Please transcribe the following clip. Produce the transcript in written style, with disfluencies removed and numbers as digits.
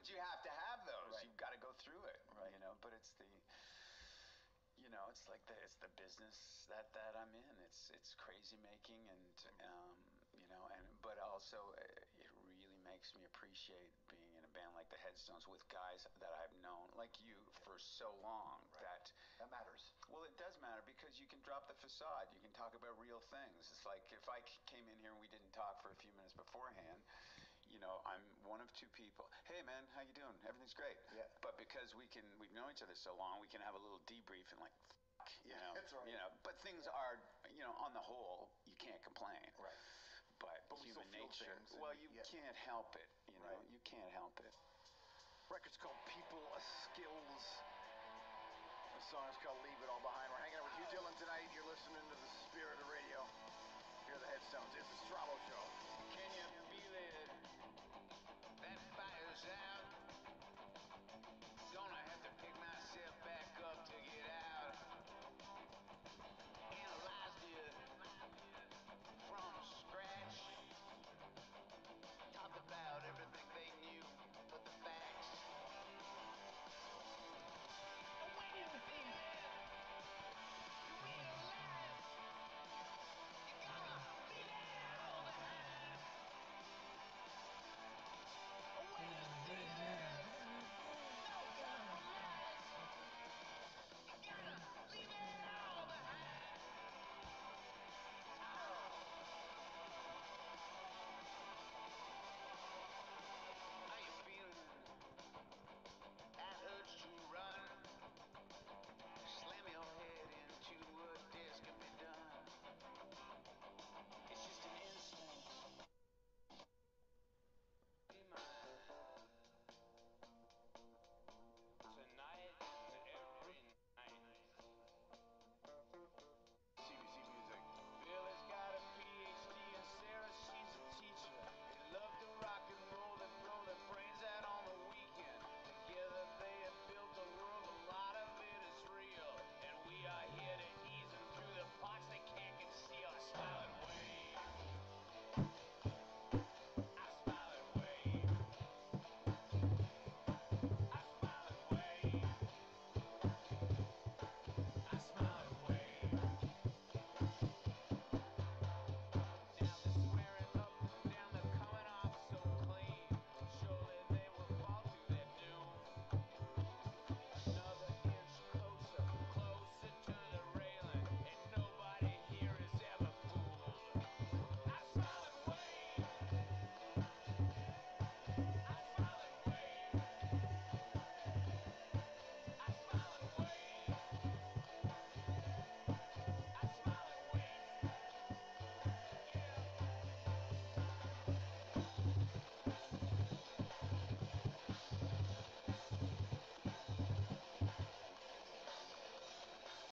But you have to have those. Right. You've got to go through it, Right. you know. But it's the, you know, it's like it's the business that I'm in. It's crazy making, and you know, and but also it really makes me appreciate being in a band like the Headstones with guys that I've known, like you, for so long. Right. That matters. Well, it does matter because you can drop the facade. You can talk about real things. It's like if I came in here and we didn't talk for a few minutes beforehand, you know, I'm one of two people. Hey, man, how you doing? Everything's great. Yeah. But because we've known each other so long, we can have a little debrief and like, you know, That's right. You know, but things are, you know, on the whole, you can't complain. Right. But we human still feel nature. things Well, and- you yeah. can't help it. You know, Right. you can't help it. Record's called People Skills. The song's called Leave It All Behind. We're hanging out with Hugh Dillon tonight. You're listening to the Spirit of Radio. Here are the Headstones. It's the Strabo